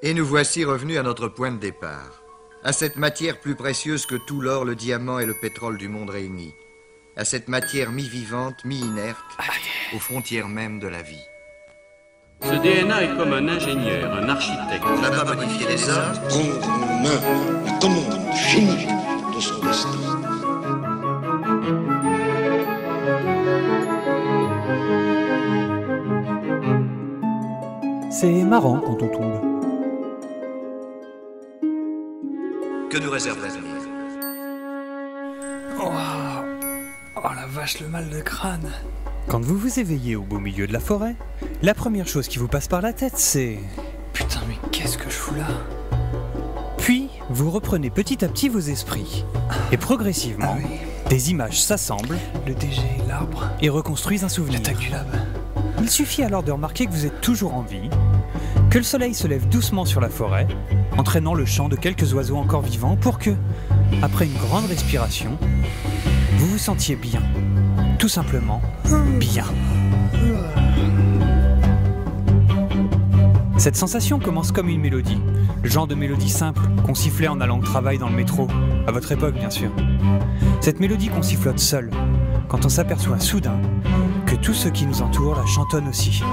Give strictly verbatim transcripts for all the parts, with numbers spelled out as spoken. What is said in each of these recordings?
Et nous voici revenus à notre point de départ, à cette matière plus précieuse que tout l'or, le diamant et le pétrole du monde réunis, à cette matière mi-vivante, mi-inerte, aux frontières mêmes de la vie. Ce D N A est comme un ingénieur, un architecte. On n'a pas modifié les hommes. Prendre en main la commande génie de son destin. C'est marrant quand on tombe. Que nous réserve l'avenir? Oh, oh la vache, le mal de crâne. Quand vous vous éveillez au beau milieu de la forêt, la première chose qui vous passe par la tête, c'est... Putain, mais qu'est-ce que je fous là? Puis, vous reprenez petit à petit vos esprits. Et progressivement, Ah oui. des images s'assemblent Le D G, l'arbre, et reconstruisent un souvenir. l'attaque du lab. Il suffit alors de remarquer que vous êtes toujours en vie, que le soleil se lève doucement sur la forêt, entraînant le chant de quelques oiseaux encore vivants pour que, après une grande respiration, vous vous sentiez bien. Tout simplement, bien. Cette sensation commence comme une mélodie, le genre de mélodie simple qu'on sifflait en allant au travail dans le métro, à votre époque bien sûr. Cette mélodie qu'on sifflote seul, quand on s'aperçoit soudain que tous ceux qui nous entourent la chantonnent aussi.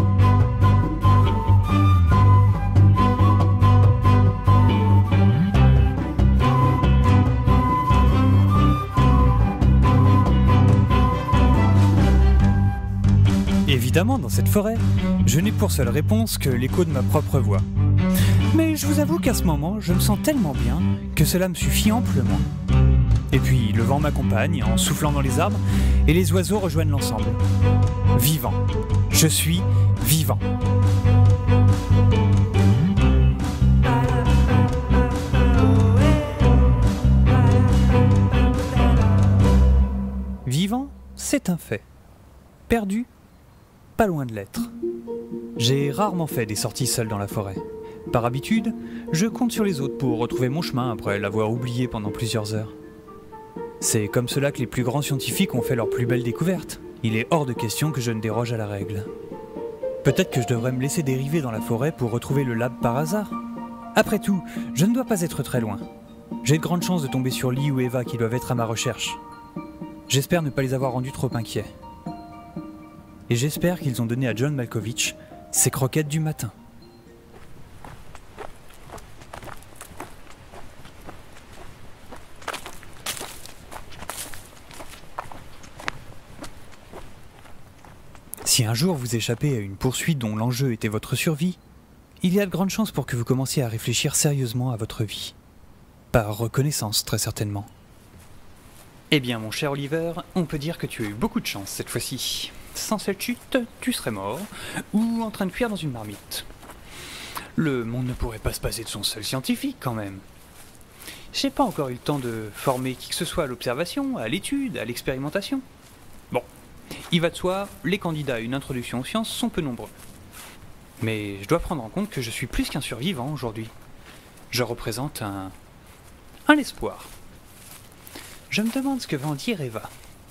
Évidemment, dans cette forêt, je n'ai pour seule réponse que l'écho de ma propre voix. Mais je vous avoue qu'à ce moment, je me sens tellement bien que cela me suffit amplement. Et puis, le vent m'accompagne en soufflant dans les arbres et les oiseaux rejoignent l'ensemble. Vivant. Je suis vivant. Vivant, c'est un fait. Perdu, pas loin de l'être. J'ai rarement fait des sorties seules dans la forêt. Par habitude, je compte sur les autres pour retrouver mon chemin après l'avoir oublié pendant plusieurs heures. C'est comme cela que les plus grands scientifiques ont fait leurs plus belles découvertes. Il est hors de question que je ne déroge à la règle. Peut-être que je devrais me laisser dériver dans la forêt pour retrouver le lab par hasard. Après tout, je ne dois pas être très loin. J'ai de grandes chances de tomber sur Lee ou Eva qui doivent être à ma recherche. J'espère ne pas les avoir rendus trop inquiets. Et j'espère qu'ils ont donné à John Malkovich ses croquettes du matin. Si un jour vous échappez à une poursuite dont l'enjeu était votre survie, il y a de grandes chances pour que vous commenciez à réfléchir sérieusement à votre vie. Par reconnaissance, très certainement. Eh bien, mon cher Oliver, on peut dire que tu as eu beaucoup de chance cette fois-ci. Sans cette chute, tu serais mort, ou en train de cuire dans une marmite. Le monde ne pourrait pas se passer de son seul scientifique, quand même. J'ai pas encore eu le temps de former qui que ce soit à l'observation, à l'étude, à l'expérimentation. Bon, il va de soi, les candidats à une introduction aux sciences sont peu nombreux. Mais je dois prendre en compte que je suis plus qu'un survivant aujourd'hui. Je représente un... un espoir. Je me demande ce que va en dire Eva.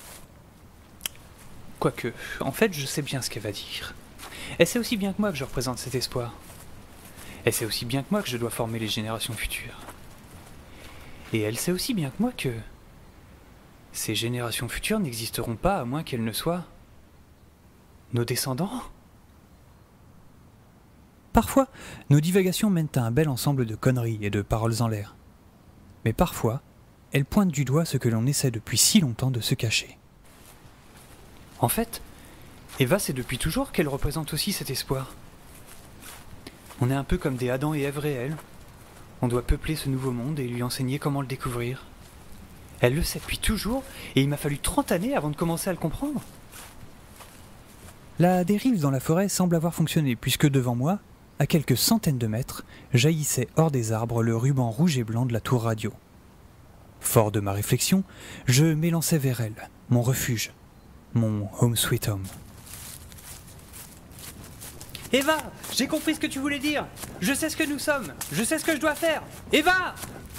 Quoique, en fait, je sais bien ce qu'elle va dire. Elle sait aussi bien que moi que je représente cet espoir. Elle sait aussi bien que moi que je dois former les générations futures. Et elle sait aussi bien que moi que... ces générations futures n'existeront pas à moins qu'elles ne soient... nos descendants. Parfois, nos divagations mènent à un bel ensemble de conneries et de paroles en l'air. Mais parfois, elles pointent du doigt ce que l'on essaie depuis si longtemps de se cacher. En fait, Eva sait depuis toujours qu'elle représente aussi cet espoir. On est un peu comme des Adam et Ève réels. On doit peupler ce nouveau monde et lui enseigner comment le découvrir. Elle le sait depuis toujours, et il m'a fallu trente années avant de commencer à le comprendre. La dérive dans la forêt semble avoir fonctionné, puisque devant moi, à quelques centaines de mètres, jaillissait hors des arbres le ruban rouge et blanc de la tour radio. Fort de ma réflexion, je m'élançai vers elle, mon refuge, mon home sweet home. Eva, j'ai compris ce que tu voulais dire. Je sais ce que nous sommes. Je sais ce que je dois faire. Eva!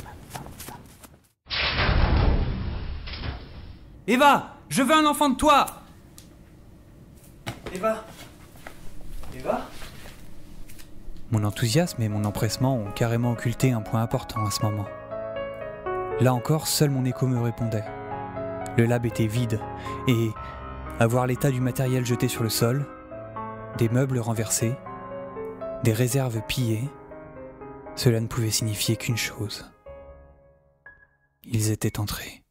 Eva, je veux un enfant de toi. Eva? Eva? Mon enthousiasme et mon empressement ont carrément occulté un point important à ce moment. Là encore, seul mon écho me répondait. Le lab était vide, et, à voir l'état du matériel jeté sur le sol, des meubles renversés, des réserves pillées, cela ne pouvait signifier qu'une chose. Ils étaient entrés.